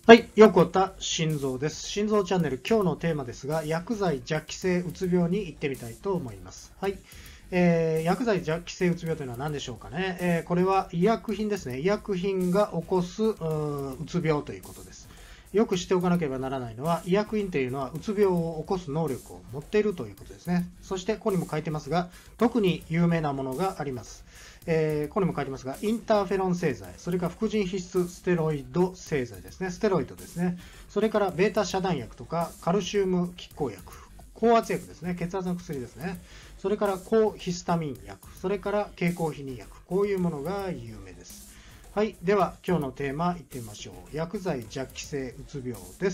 はい、横田心臓です。心臓チャンネル、今日のテーマですが、薬剤弱気性うつ病に行ってみたいと思います。はい、薬剤弱気性うつ病というのは何でしょうかね。これは医薬品ですね。医薬品が起こすうつ病ということです。よく知っておかなければならないのは、医薬品というのはうつ病を起こす能力を持っているということですね。そして、ここにも書いてますが、特に有名なものがあります。ここにも書いてますが、インターフェロン製剤、それから副腎皮質ステロイド製剤ですね、ステロイドですね、それからベータ遮断薬とかカルシウム拮抗薬、高圧薬ですね、血圧の薬ですね、それから抗ヒスタミン薬、それから経口避妊薬、こういうものが有名です。はい、では今日のテーマいってみましょう。薬剤弱気性うつ病です。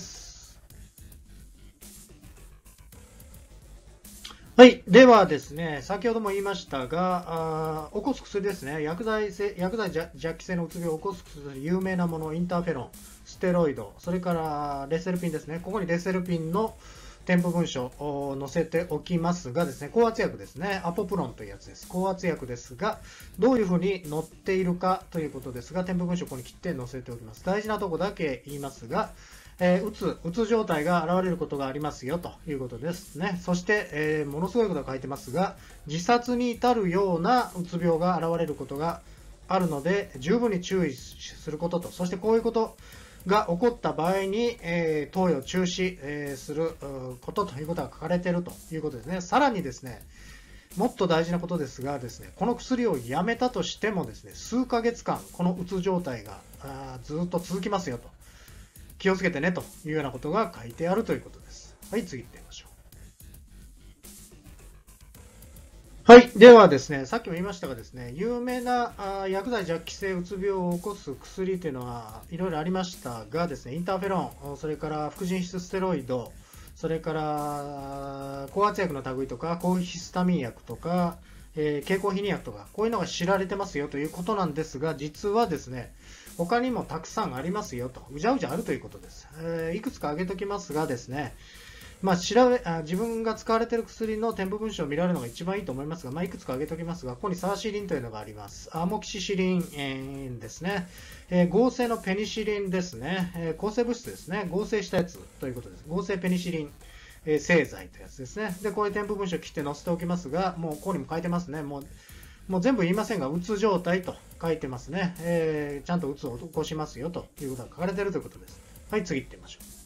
はい。ではですね、先ほども言いましたが、起こす薬ですね。薬剤弱気性のうつ病を起こす薬、有名なもの、インターフェロン、ステロイド、それからレセルピンですね。ここにレセルピンの添付文書を載せておきますがですね、高圧薬ですね。アポプロンというやつです。高圧薬ですが、どういうふうに載っているかということですが、添付文書をここに切って載せておきます。大事なところだけ言いますが、うつ状態が現れることがありますよということですね。そして、ものすごいことが書いてますが、自殺に至るようなうつ病が現れることがあるので、十分に注意することと、そしてこういうことが起こった場合に、投与中止、することということが書かれているということですね。さらにですね、もっと大事なことですがですね、この薬をやめたとしてもですね、数ヶ月間、このうつ状態がずっと続きますよと。気をつけてねというようなことが書いてあるということです。はい、次行ってみましょう。はい、ではですね、さっきも言いましたがですね、有名な薬剤弱気性うつ病を起こす薬というのはいろいろありましたがですね、インターフェロン、それから副腎質ステロイド、それから高圧薬の類とか、抗ヒスタミン薬とか、経口避妊薬とか、こういうのが知られてますよということなんですが、実はですね、他にもたくさんありますよと、うじゃうじゃあるということです。いくつか挙げておきますがですね、自分が使われている薬の添付文書を見られるのが一番いいと思いますが、いくつか挙げておきますが、ここにサーシリンというのがあります。アモキシシリン、ですね、合成のペニシリンですね、抗生物質ですね、合成したやつということです。合成ペニシリン。製剤というやつですね。で、こういう添付文書を切って載せておきますが、もうここにも書いてますね。もう全部言いませんが、うつ状態と書いてますね。ちゃんとうつを起こしますよということが書かれているということです。はい、次行ってみましょう。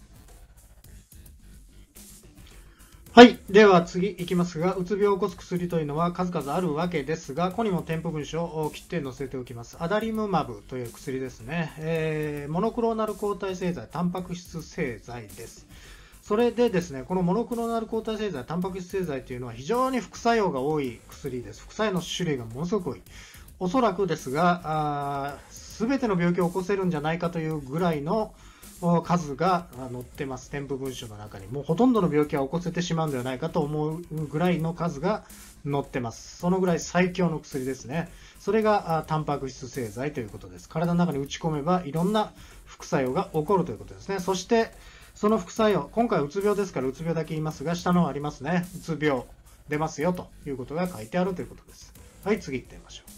はい。では次いきますが、うつ病を起こす薬というのは数々あるわけですが、ここにも添付文書を切って載せておきます。アダリムマブという薬ですね。モノクローナル抗体製剤、タンパク質製剤です。それでですね、このモノクローナル抗体製剤、タンパク質製剤というのは非常に副作用が多い薬です。副作用の種類がものすごく多い。おそらくですが、全ての病気を起こせるんじゃないかというぐらいの数が載ってます。添付文書の中に。もうほとんどの病気は起こせてしまうんではないかと思うぐらいの数が載ってます。そのぐらい最強の薬ですね。それがタンパク質製剤ということです。体の中に打ち込めばいろんな副作用が起こるということですね。そしてその副作用、今回うつ病ですからうつ病だけ言いますが、下の方ありますね。うつ病出ますよということが書いてあるということです。はい、次行ってみましょう。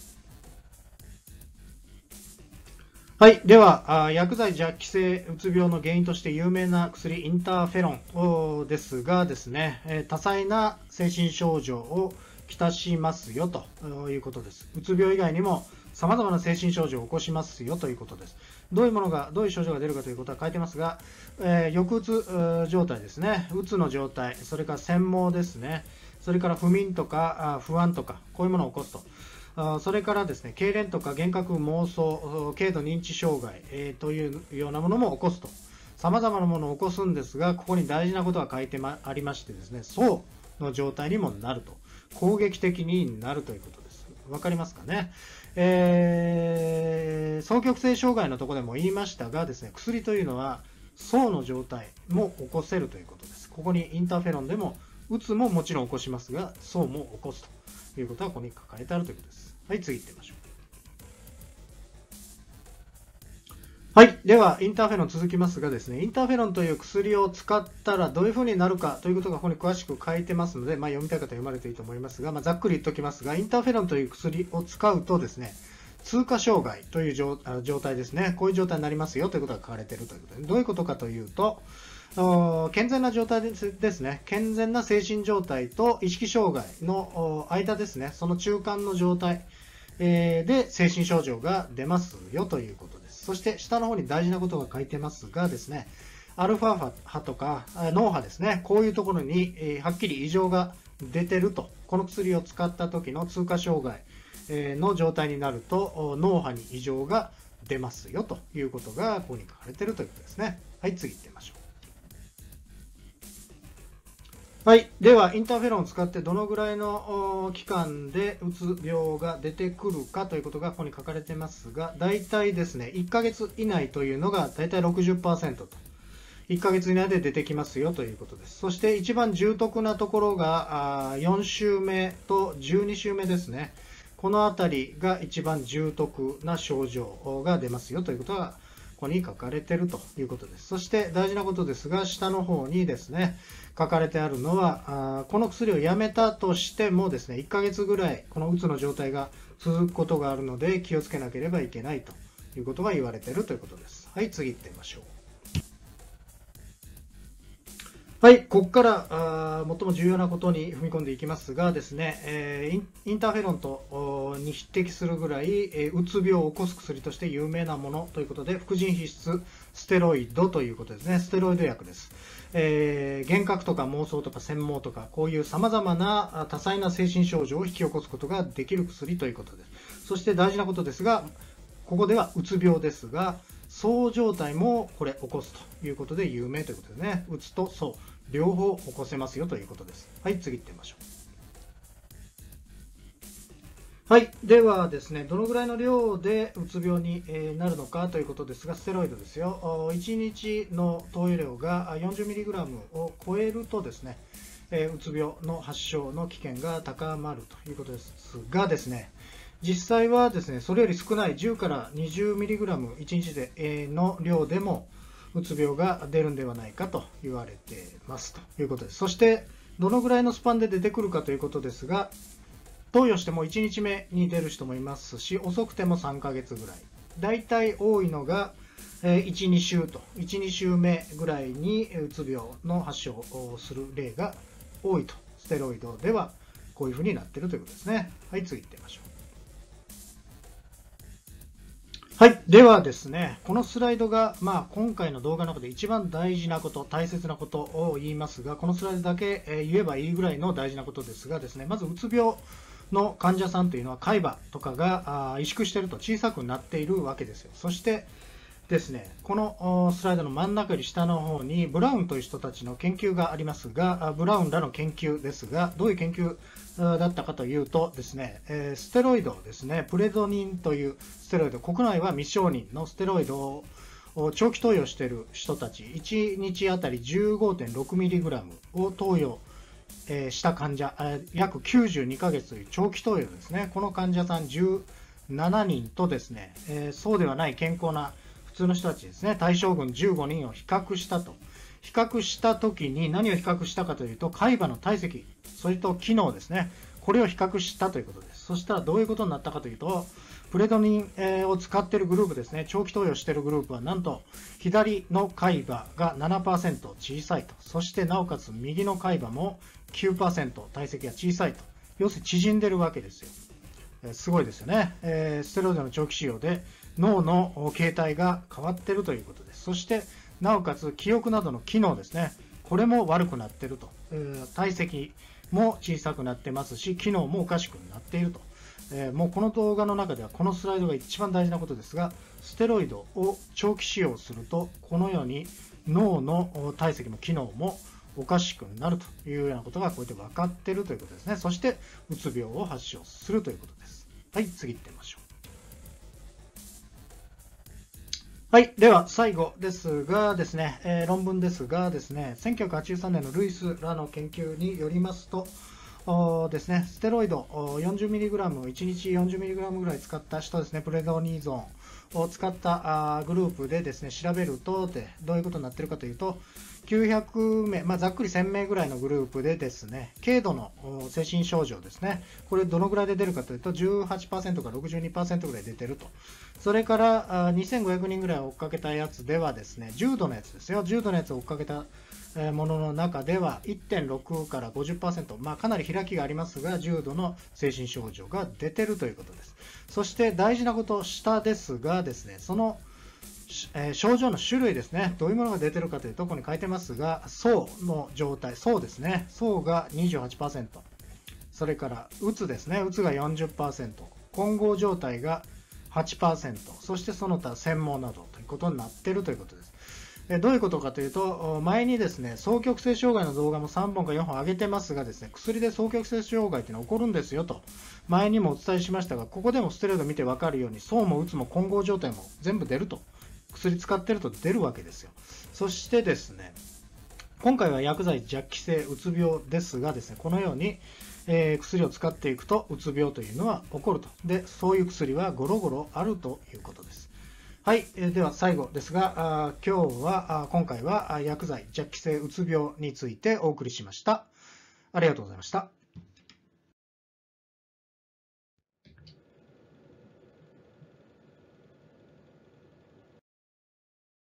はい。では、薬剤弱気性うつ病の原因として有名な薬、インターフェロンですがですね、多彩な精神症状をきたしますよということです。うつ病以外にも様々な精神症状を起こしますよということです。どういう症状が出るかということは書いてますが、抑うつ状態ですね。うつの状態、それから縵盲ですね。それから不眠とか不安とか、こういうものを起こすと。それからですね、痙攣とか幻覚妄想、軽度認知障害、というようなものも起こすと。様々なものを起こすんですが、ここに大事なことが書いてありましてですね、そうの状態にもなると。攻撃的になるということです。わかりますかね。双極性障害のところでも言いましたがですね、薬というのは、そうの状態も起こせるということです。ここにインターフェロンでも、うつももちろん起こしますが、そうも起こすということがここに書かれてあるということです。はい、次行ってみましょう。はい。では、インターフェロン続きますがですね、インターフェロンという薬を使ったらどういうふうになるかということがここに詳しく書いてますので、読みたい方は読まれていいと思いますが、ざっくり言っておきますが、インターフェロンという薬を使うとですね、 通過障害という状態ですね。こういう状態になりますよということが書かれているということで、どういうことかというと、健全な状態ですね。健全な精神状態と意識障害の間ですね。その中間の状態で精神症状が出ますよということです。そして下の方に大事なことが書いてますがですね、アルファ波とか脳波ですね。こういうところにはっきり異常が出てると。この薬を使った時の通過障害の状態になると脳波に異常が出ますよということがここに書かれているということですね。はい、次行ってみましょう。はい、ではインターフェロンを使ってどのぐらいの期間でうつ病が出てくるかということがここに書かれてますが、大体ですね1ヶ月以内というのが大体 60% と、1ヶ月以内で出てきますよということです。そして一番重篤なところが4週目と12週目ですね。このあたりが一番重篤な症状が出ますよということがここに書かれているということです。そして大事なことですが、下の方にですね書かれてあるのは、この薬をやめたとしてもですね1ヶ月ぐらいこのうつの状態が続くことがあるので気をつけなければいけないということが言われているということです。はい、次行ってみましょう。はい、ここから最も重要なことに踏み込んでいきますがですね、インターフェロンとに匹敵するぐらい、うつ病を起こす薬として有名なものということで、副腎皮質ステロイドということですね。ステロイド薬です。幻覚とか妄想とか眩妄とか、こういうさまざまな多彩な精神症状を引き起こすことができる薬ということです。そして大事なことですが、ここではうつ病ですが、そう状態もこれ起こすということで有名ということですね。うつとそう両方起こせますよということです。はい、次行ってみましょう。はい、ではですね、どのぐらいの量でうつ病になるのかということですが、ステロイドですよ。1日の投与量が 40mg を超えるとですね、うつ病の発症の危険が高まるということですがですね、実際はですね、それより少ない10から 20mg 1日での量でもうつ病が出るんではないかと言われてますということです。そしてどのぐらいのスパンで出てくるかということですが、投与しても1日目に出る人もいますし、遅くても3ヶ月ぐらい、だいたい多いのが1、2週と、1、2週目ぐらいにうつ病の発症をする例が多いと、ステロイドではこういうふうになっているということですね。はい、次行ってみましょう。はい、ではですね、このスライドが、今回の動画の中で一番大事なこと、大切なことを言いますが、このスライドだけ言えばいいぐらいの大事なことですがですね、まずうつ病の患者さんというのは海馬とかが萎縮していると小さくなっているわけですよ。そしてですね、このスライドの真ん中より下の方にブラウンという人たちの研究がありますが、ブラウンらの研究ですが、どういう研究だったかというとですね、ステロイドですね、プレドニンというステロイド、国内は未承認のステロイドを長期投与している人たち、1日あたり 15.6mg を投与した患者、約92ヶ月という長期投与ですね。この患者さん17人とですね、そうではない健康な普通の人たちですね、対象群15人を比較したと。比較したときに何を比較したかというと、海馬の体積、それと機能ですね、これを比較したということです。そしたらどういうことになったかというと、プレドニンを使っているグループですね、長期投与しているグループはなんと左の海馬が 7% 小さいと、そしてなおかつ右の海馬も 9% 体積が小さいと、要するに縮んでいるわけですよ。すごいですよね。ステロイドの長期使用で脳の形態が変わっているということです。そしてなおかつ記憶などの機能ですね、これも悪くなっていると、体積も小さくなってますし、機能もおかしくなっていると。もうこの動画の中ではこのスライドが一番大事なことですが、ステロイドを長期使用するとこのように脳の体積も機能もおかしくなるというようなことがこうやって分かっているということですね。そしてうつ病を発症するということです。はい、次行ってみましょう。はい、では最後ですがですね、論文ですがですね、1983年のルイスらの研究によりますとですね、ステロイド 40mg、1日 40mg ぐらい使った人ですね、プレドニゾンを使ったグループでですね、調べるとどういうことになっているかというと、 900名、ざっくり1000名ぐらいのグループでですね、軽度の精神症状ですね、これどのぐらいで出るかというと、18% から 62% ぐらい出てると。それから2500人ぐらい追っかけたやつではですね、重度のやつですよ、重度のやつを追っかけたものの中では 1.6 から 50%、かなり開きがありますが、重度の精神症状が出てるということです。そして大事なこと、下ですがですね、その症状の種類ですね、どういうものが出てるかというと、ここに書いてますが、そうの状態、そうですね、そうが 28%、それからうつですね、うつが 40%、混合状態が 8%、そしてその他専門などということになっているということです。どういうことかというと、前にですね、双極性障害の動画も3本か4本上げてますがですね、薬で双極性障害というのは起こるんですよと、前にもお伝えしましたが、ここでもステロイド見て分かるように、そうもうつも混合状態も全部出ると。薬使ってると出るわけですよ。そしてですね、今回は薬剤弱気性うつ病ですがですね、このように、薬を使っていくとうつ病というのは起こると。で、そういう薬はゴロゴロあるということです。はい、では最後ですが、今回は薬剤弱気性うつ病についてお送りしました。ありがとうございました。